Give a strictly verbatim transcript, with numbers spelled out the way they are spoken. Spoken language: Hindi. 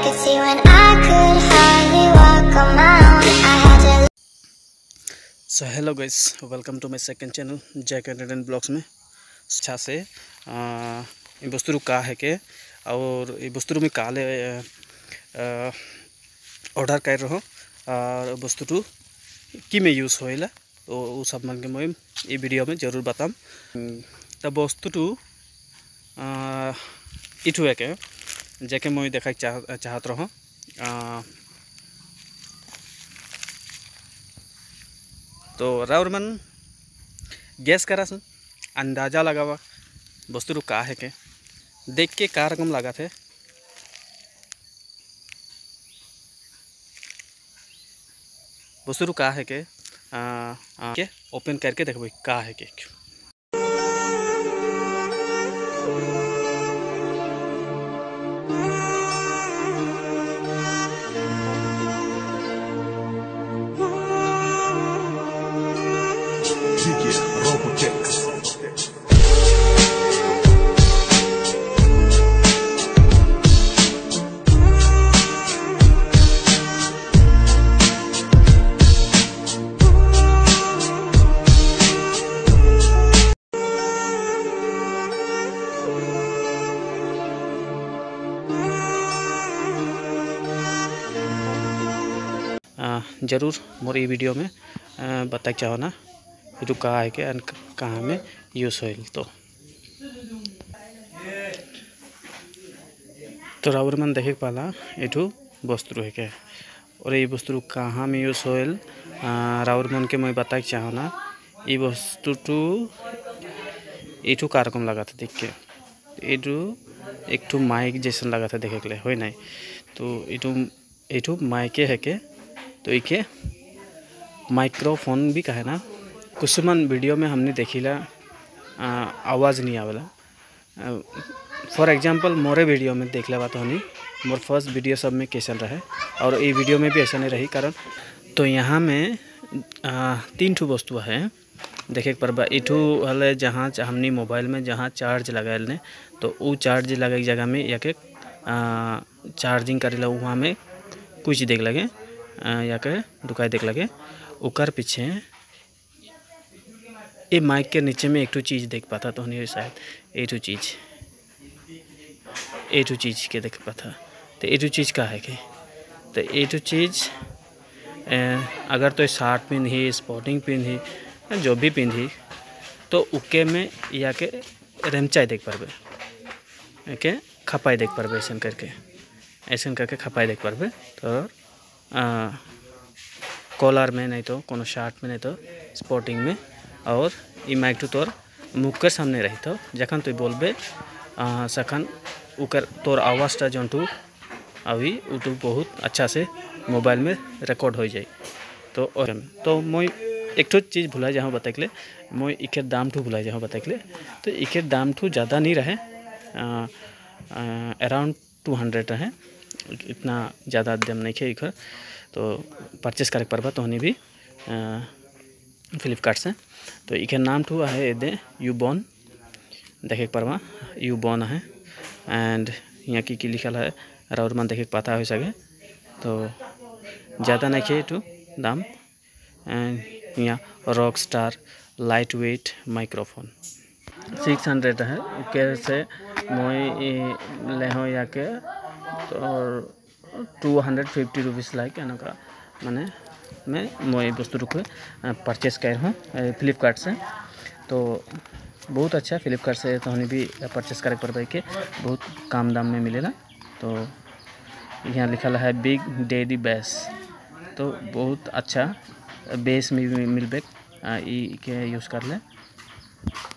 could see when I could hardly walk on my own. I had to. So hello guys, welcome to my second channel Jack entertain blogs में अच्छा से ये वस्तु का है के और ये वस्तु में काले ऑर्डर कर रहा और वस्तु कि में यूज होइला तो वो सब मन के मैं ये वीडियो में जरूर बताम। तब वस्तु इठू के जैके मैं देखा चाह चाहत रहा तो राउर मन गैस करा सुन अंदाज़ा लगावा वस्तु का है के देख के का रकम लगा थे। वस्तु का है के आ, आ, के ओपन करके देखो का है के जरूर मोर ये वीडियो में बता चाहो ना ये कहाँ है के कहाँ में यूज हो तो तो राउर मन देखे पाला ये वस्तु है के और ये वस्तु कहाँ में यूज हो राउर मन के मैं बता चाहो ना ये वस्तु टू ये का रकम लगा था देख के ये एक ठू माइक जैसा लगा था देखे के लिए हो नहीं तो ये ये माइके है के तो इके माइक्रोफोन भी कहे ना कुछ मन वीडियो में हमने देखिला आवाज़ नहीं आवेला। फॉर एग्जांपल मोरे वीडियो में देख ले बात होनी मोर फर्स्ट वीडियो सब में कैसा रहे और ये वीडियो में भी ऐसा नहीं रही कारण तो यहाँ में आ, तीन ठू वस्तु है देखे पर इठू हले जहाँ हमने मोबाइल में जहाँ चार्ज लगा ने तो वो चार्ज लगे जगह में या के चार्जिंग करेला वहाँ में कुछ देख लगे या के दुकाई देख लगे उकर पीछे ये माइक के नीचे में एक तो चीज़ देख पाता तो नहीं शायद ये तो चीज़ ये तो चीज़ के देख पाता तो ये तो चीज़ का है के तो ये तो चीज़ अगर तो शर्ट पिंधी स्पोर्टिंग पिंधी जो भी पिंधी तो उके में या के रेमचाई देख पारबे के खपाई देख पारबे ऐसा करके ऐसा करके खपाई देख पारबे तो कॉलर में नहीं तो कोनो शर्ट में नहीं तो स्पोर्टिंग में और ये माइक तो तोर मुख के सामने रही तो जखन तो बोलबे सखन उकर तोर आवाज़टा जौन टू अभी उटू बहुत अच्छा से मोबाइल में रिकॉर्ड हो जाए तो तो मैं एक ठो चीज़ भुला जहाँ बताइले मैं इके दाम ठू भुला जहाँ बताइले तो इके दाम ठू ज़्यादा नहीं रहे अराउंड टू हंड्रेड रहे इतना ज़्यादा दाम नहीं है इधर तो परचेस करे परबा तो हनी भी फ्लिपकार्ट से तो इके नाम ठू है दे यू बॉन देखे परबा यू बॉन है एंड यहाँ की की लिखल है और मन देखे पता हो सके तो ज़्यादा नहीं है टू दाम एंड यहाँ rock star lightweight microphone six hundred है कैसे मैं ले हो या के और two hundred fifty rupees like एनका माने मैं मैं वस्तु को परचेस कर हूँ फ्लिपकार्ट से तो बहुत अच्छा फ्लिपकार्ट से तो हमें भी परचेस करे पर के बहुत कम दाम में मिलेगा। तो यहाँ लिखा है बिग डैडी बेस तो बहुत अच्छा बेस में मिलबे के यूज़ कर ले।